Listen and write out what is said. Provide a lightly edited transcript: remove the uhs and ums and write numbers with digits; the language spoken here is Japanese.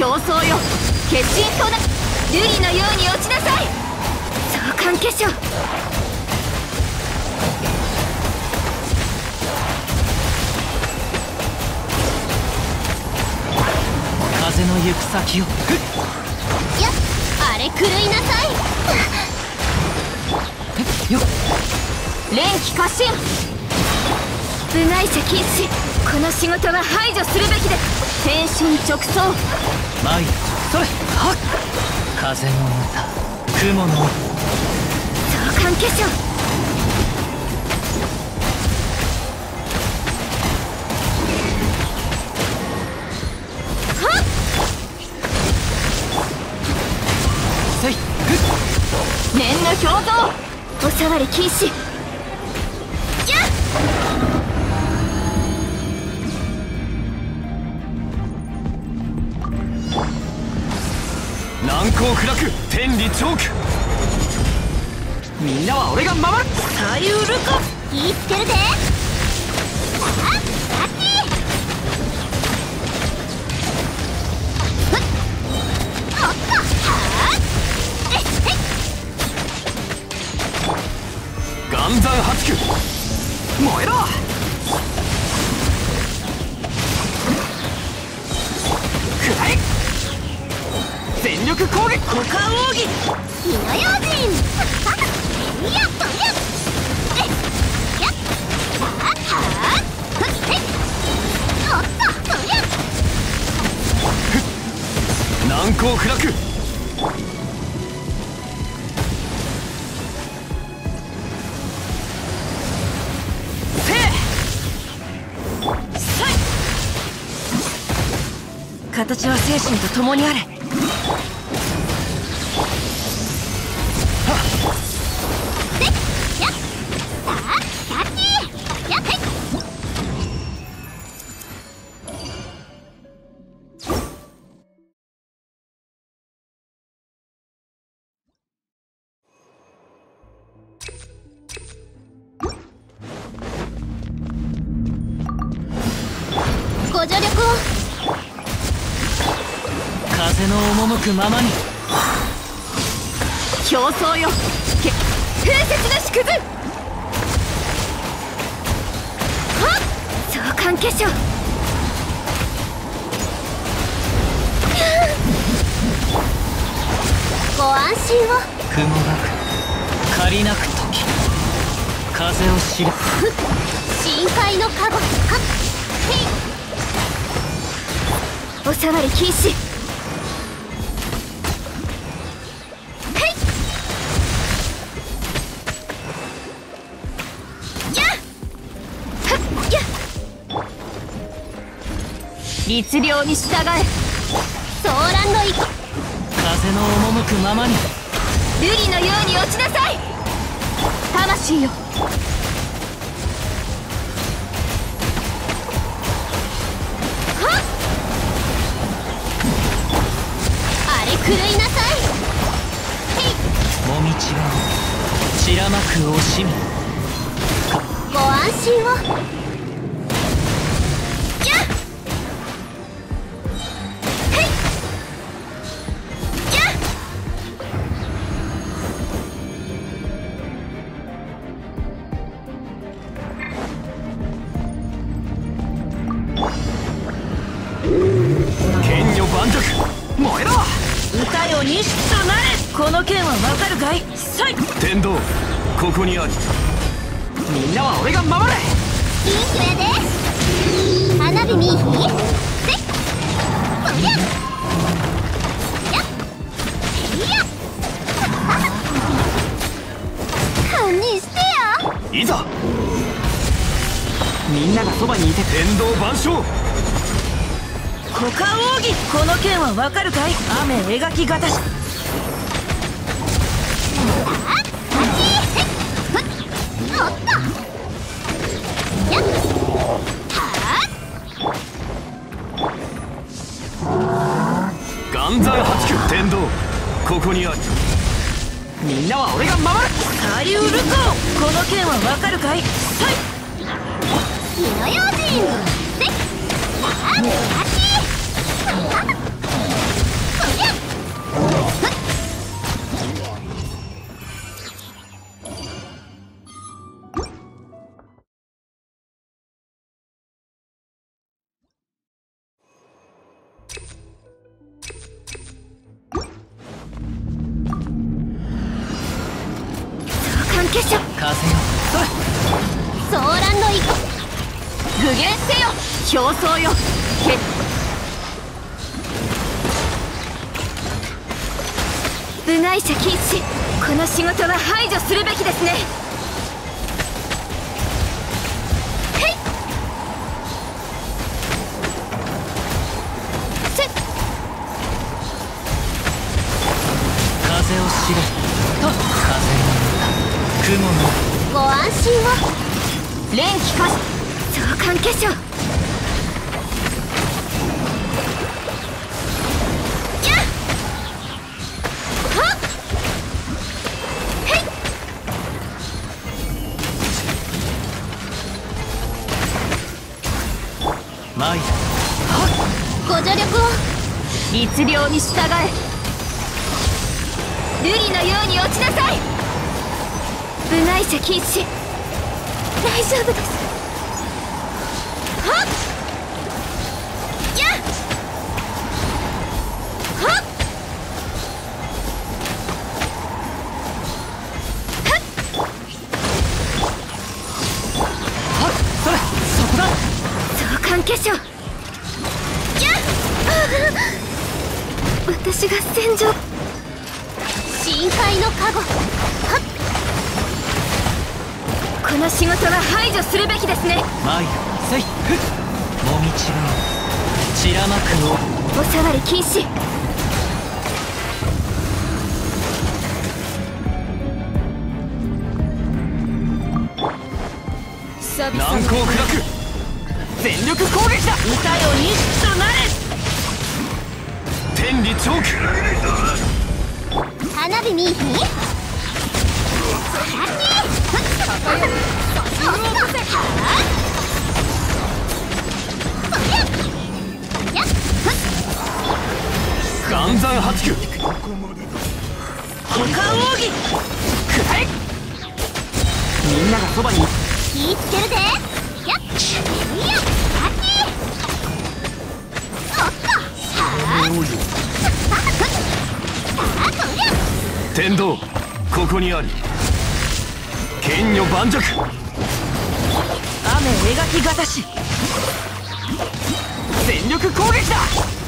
競争よ、決心とな瑠璃のように落ちなさい。召喚化粧。 風の行く先を。 やっ、あれ狂いなさい。 よっ、 連気過信。部外者禁止。この仕事は排除するべきです。天心直送。 前へそれ。はっ、風の歌、雲の召喚化粧。 せい。 念の表像。お触り禁止。やっ、 難攻不落、天理チョーク。みんなは俺が守る。 さゆるか。 気ぃつけるで。あっ、あっち。ふっ、おっと、はあ。えっへい。 岩山八九、燃えろ。くらえ。全力攻撃。 股間奥義。 火の用心。やっとやっ。えっ、やっ、はあはあ。ふっへい。おっと、とやっ。 難攻不落。 形は精神と共にあれ。 で、やっ、さあ、キャッチ。やっへい。ご助力を。 風の赴くままに。 競争よ、風雪の縮図。はっ、召喚化粧。 ご安心を。 雲がく借りなく時、風を知る。 深海のカゴ。はっへい。 お触り禁止。律令に従え。 ソーランの息。 風の赴くままに。 瑠璃のように落ちなさい。魂よ。 はっ、あれ狂いなさい。へい。 もみちが散らまく惜しみ。 ご安心を。 剣女盤石、燃えろ。 歌よ西となれ。この剣はわかるかい。さい。 天道、ここにあり。みんなは俺が守れ。 ピンクやで。花火見いひ。せっ、とりゃ。やっ、いや。堪忍してや。 いざ。みんながそばにいて。天道万象。 股間奥義。この剣はわかるかい。雨描き型し。 おっと、やっ、は岩山八九、天道、ここにあり。みんなは俺が守る。 さゆるか。この剣はわかるかい。さい。 火の用心。せっ、さあ、キャッチ。 結晶風よそれソーランの糸具現せよ表層よ部外者禁止。この仕事は排除するべきですね。へいせっ風を知れと風の歌雲のご安心を。 連気化し相関結晶マイヤご助力を。 律令に従え。瑠璃のように落ちなさい。部外者禁止。大丈夫です。はっやっはっはっそれそこだ相関結晶やっ私が戦場。 深海の加護。はっこの仕事は排除するべきですね。 マイヤせいふっもみちが散らまくのお触り禁止。久々 難攻不落全力攻撃だ。 歌よ一となれ。 天理チョーク花火見いひん。 岩山八九股間奥義くらえ。みんながそばに。 気ぃつけるで。やっやっはっおっとはあこりゃ天道ここにあり。剣女盤石雨描きがたし。 全力攻撃だ。